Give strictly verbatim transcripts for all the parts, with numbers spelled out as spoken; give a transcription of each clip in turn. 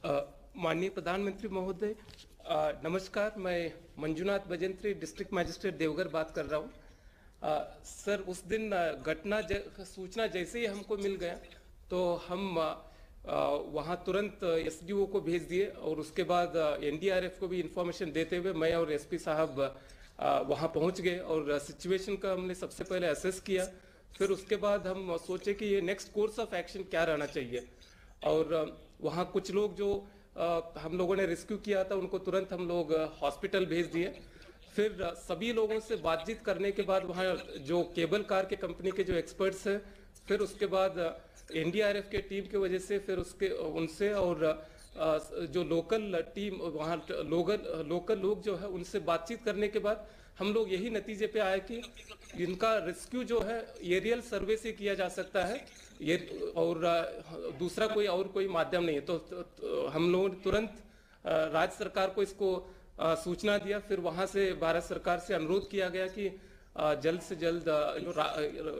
अ, माननीय प्रधानमंत्री महोदय, अ, नमस्कार। मैं मंजुनाथ भजंत्री, डिस्ट्रिक्ट मजिस्ट्रेट देवघर बात कर रहा हूँ। अ, सर, उस दिन अ, घटना ज, सूचना जैसे ही हमको मिल गया तो हम अ, अ, वहाँ तुरंत एसडीओ को भेज दिए और उसके बाद एनडीआरएफ को भी इंफॉर्मेशन देते हुए मैं और एसपी साहब अ, वहाँ पहुँच गए और सिचुएशन का हमने सबसे पहले असेस किया। फिर उसके बाद हम सोचे कि ये नेक्स्ट कोर्स ऑफ एक्शन क्या रहना चाहिए। और अ, वहाँ कुछ लोग जो अ, हम लोगों ने रेस्क्यू किया था उनको तुरंत हम लोग हॉस्पिटल भेज दिए। फिर अ, सभी लोगों से बातचीत करने के बाद वहाँ जो केबल कार के कंपनी के जो एक्सपर्ट्स हैं, फिर उसके बाद एनडीआरएफ के टीम की वजह से फिर उसके उनसे और अ, जो लोकल टीम वहाँ लोकल लोकल लोग जो है उनसे बातचीत करने के बाद हम लोग यही नतीजे पे आए कि इनका रेस्क्यू जो है एरियल सर्वे से किया जा सकता है, ये और अ, दूसरा कोई और कोई माध्यम नहीं है। तो, तो, तो हम लोगों ने तुरंत अ, राज्य सरकार को इसको अ, सूचना दिया। फिर वहां से भारत सरकार से अनुरोध किया गया कि अ, जल्द से जल्द अ, रा,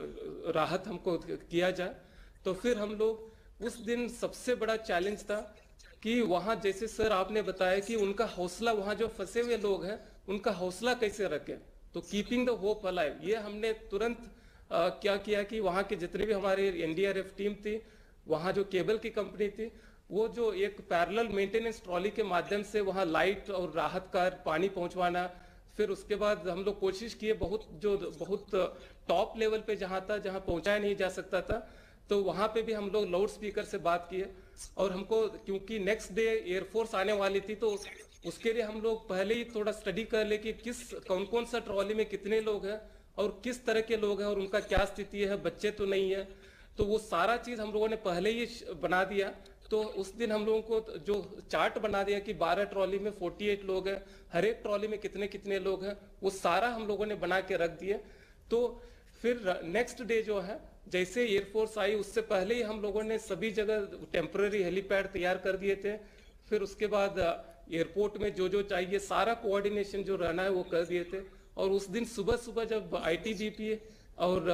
राहत हमको किया जाए। तो फिर हम लोग उस दिन सबसे बड़ा चैलेंज था कि वहां जैसे सर आपने बताया कि उनका हौसला, वहां जो फंसे हुए लोग हैं उनका हौसला कैसे रखें, तो कीपिंग द होप अलाइव, ये हमने तुरंत आ, क्या किया कि वहाँ के जितने भी हमारे एनडीआरएफ टीम थी, वहाँ जो केबल की कंपनी थी, वो जो एक पैरेलल मेंटेनेंस ट्रॉली के माध्यम से वहाँ लाइट और राहत कार्य पानी पहुंचवाना। फिर उसके बाद हम लोग कोशिश किए बहुत जो बहुत टॉप लेवल पे जहाँ था, जहाँ पहुंचाया नहीं जा सकता था, तो वहाँ पे भी हम लोग लाउड स्पीकर से बात किए। और हमको क्योंकि नेक्स्ट डे एयरफोर्स आने वाली थी तो उसके लिए हम लोग पहले ही थोड़ा स्टडी कर ले कि किस कौन कौन सा ट्रॉली में कितने लोग हैं और किस तरह के लोग हैं और उनका क्या स्थिति है, बच्चे तो नहीं है। तो वो सारा चीज हम लोगों ने पहले ही बना दिया। तो उस दिन हम लोगों को जो चार्ट बना दिया कि बारह ट्रॉली में अड़तालीस लोग हैं, हर एक ट्रॉली में कितने कितने लोग हैं, वो सारा हम लोगों ने बना के रख दिए। तो फिर नेक्स्ट डे जो है जैसे एयरफोर्स आई, उससे पहले ही हम लोगों ने सभी जगह टेम्पररी हेलीपैड तैयार कर दिए थे। फिर उसके बाद एयरपोर्ट में जो जो चाहिए सारा कोऑर्डिनेशन जो रहना है वो कर दिए थे। और उस दिन सुबह सुबह जब आईटीबीपी और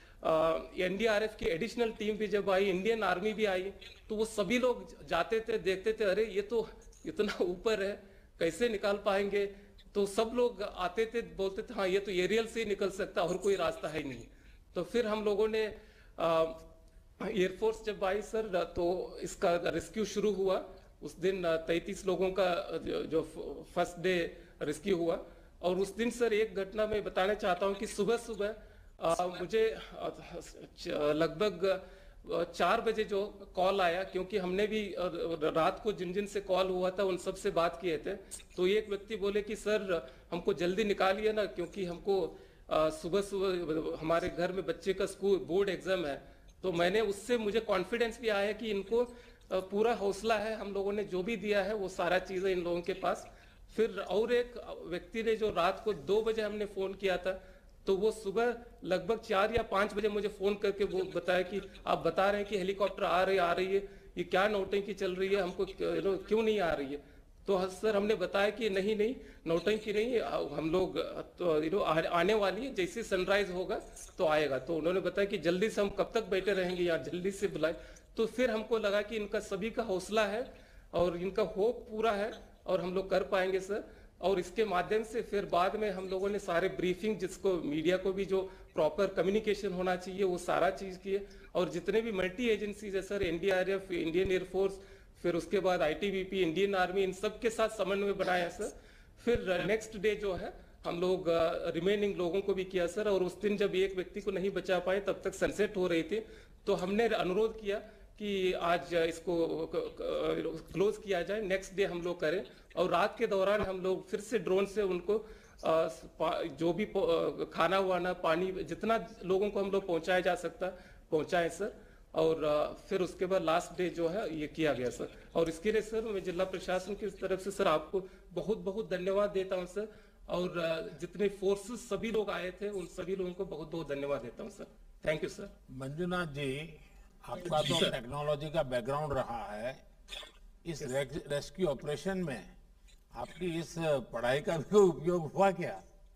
एनडीआरएफ की एडिशनल टीम भी जब आई, इंडियन आर्मी भी आई, तो वो सभी लोग जाते थे, देखते थे, अरे ये तो इतना ऊपर है, कैसे निकाल पाएंगे। तो सब लोग आते थे, बोलते थे हाँ ये तो एरियल से ही निकल सकता, और कोई रास्ता है नहीं। तो फिर हम लोगों ने एयरफोर्स जब आई सर, तो इसका रेस्क्यू शुरू हुआ। उस दिन तैंतीस लोगों का जो, जो फर्स्ट डे रेस्क्यू हुआ। और उस दिन सर एक घटना मैं बताना चाहता हूँ कि सुबह सुबह आ, मुझे लगभग चार बजे जो कॉल आया, क्योंकि हमने भी रात को जिन जिन से कॉल हुआ था उन सब से बात किए थे। तो एक व्यक्ति बोले कि सर हमको जल्दी निकालिए ना, क्योंकि हमको सुबह सुबह हमारे घर में बच्चे का स्कूल बोर्ड एग्जाम है। तो मैंने उससे मुझे कॉन्फिडेंस भी आया कि इनको पूरा हौसला है, हम लोगों ने जो भी दिया है वो सारा चीजें इन लोगों के पास। फिर और एक व्यक्ति ने जो रात को दो बजे हमने फोन किया था, तो वो सुबह लगभग चार या पांच बजे मुझे फोन करके वो बताया कि आप बता रहे हैं कि हेलीकॉप्टर आ रही आ रही है, ये क्या नौटंकी चल रही है, हमको क्यों नहीं आ रही है। तो सर हमने बताया कि नहीं नहीं नौटंकी नहीं, हम लोग तो यू नो आने वाली है, जैसे सनराइज होगा तो आएगा। तो उन्होंने बताया कि जल्दी से हम कब तक बैठे रहेंगे यहाँ, जल्दी से बुलाए। तो फिर हमको लगा कि इनका सभी का हौसला है और इनका होप पूरा है और हम लोग कर पाएंगे सर। और इसके माध्यम से फिर बाद में हम लोगों ने सारे ब्रीफिंग, जिसको मीडिया को भी जो प्रॉपर कम्युनिकेशन होना चाहिए वो सारा चीज किए। और जितने भी मल्टी एजेंसीज है सर, एनडीआरएफ, इंडियन एयरफोर्स, फिर उसके बाद आईटीबीपी, इंडियन आर्मी, इन सब के साथ समन्वय बनाया सर। फिर नेक्स्ट डे जो है हम लोग रिमेनिंग लोगों को भी किया सर। और उस दिन जब एक व्यक्ति को नहीं बचा पाए, तब तक सनसेट हो रही थी, तो हमने अनुरोध किया कि आज इसको क्लोज किया जाए, नेक्स्ट डे हम लोग करें। और रात के दौरान हम लोग फिर से ड्रोन से उनको जो भी खाना वाना पानी जितना लोगों को हम लोग पहुंचाया जा सकता पहुंचाए सर। और फिर उसके बाद लास्ट डे जो है ये किया गया सर। और इसके लिए सर मैं जिला प्रशासन की तरफ से सर आपको बहुत बहुत धन्यवाद देता हूं सर। और जितने फोर्सेस सभी लोग आए थे उन सभी लोगों को बहुत बहुत धन्यवाद देता हूं sir. Thank you sir. Manjunath ji, आपका तो टेक्नोलॉजी का बैकग्राउंड रहा है, इस रेस्क्यू ऑपरेशन में आपकी इस पढ़ाई का भी उपयोग हुआ क्या?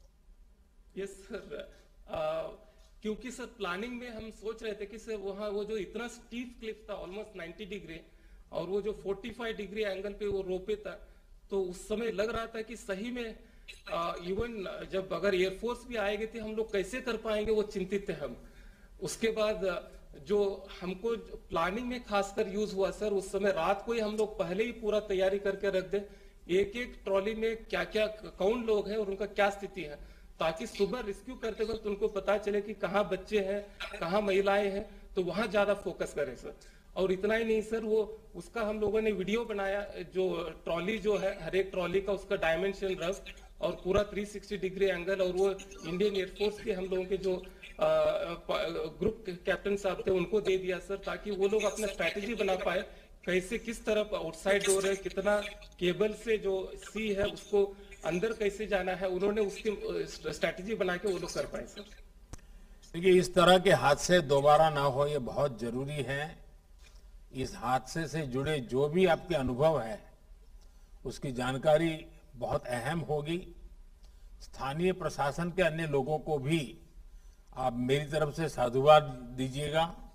यस सर, क्योंकि सर प्लानिंग में हम सोच रहे थे कि सर वहाँ वो जो इतना स्टीप क्लिफ था ऑलमोस्ट नाइंटी डिग्री, और वो जो पैंतालीस डिग्री एंगल पे वो रोपे था, तो उस समय लग रहा था कि सही में इवन जब अगर एयरफोर्स भी आएगी थी हम लोग कैसे कर पाएंगे, वो चिंतित थे हम। उसके बाद जो हमको प्लानिंग में खासकर यूज हुआ सर, उस समय रात को ही हम लोग पहले ही पूरा तैयारी करके रख दे, एक एक ट्रॉली में क्या क्या कौन लोग हैं और उनका क्या स्थिति है, ताकि सुबह रेस्क्यू करते वक्त उनको पता चले कि कहाँ बच्चे हैं, कहाँ महिलाएं हैं, तो वहां ज्यादा फोकस करें सर। और इतना ही नहीं सर, वो उसका हम लोगों ने वीडियो बनाया, जो ट्रॉली जो है हर एक ट्रॉली का उसका डायमेंशन रफ और पूरा तीन सौ साठ डिग्री एंगल, और वो इंडियन एयरफोर्स के हम लोगों के जो ग्रुप कैप्टन साहब थे उनको दे दिया सर, ताकि वो लोग अपना स्ट्रैटेजी बना पाए, कैसे किस तरफ आउटसाइड डोर है, कितना केबल से जो सी है उसको अंदर कैसे जाना है, उन्होंने उसकी स्ट्रैटेजी बना के वो लोग कर पाए सर। देखिए, इस तरह के हादसे दोबारा ना हो ये बहुत जरूरी है। इस हादसे से जुड़े जो भी आपके अनुभव है उसकी जानकारी बहुत अहम होगी। स्थानीय प्रशासन के अन्य लोगों को भी आप मेरी तरफ से साधुवाद दीजिएगा।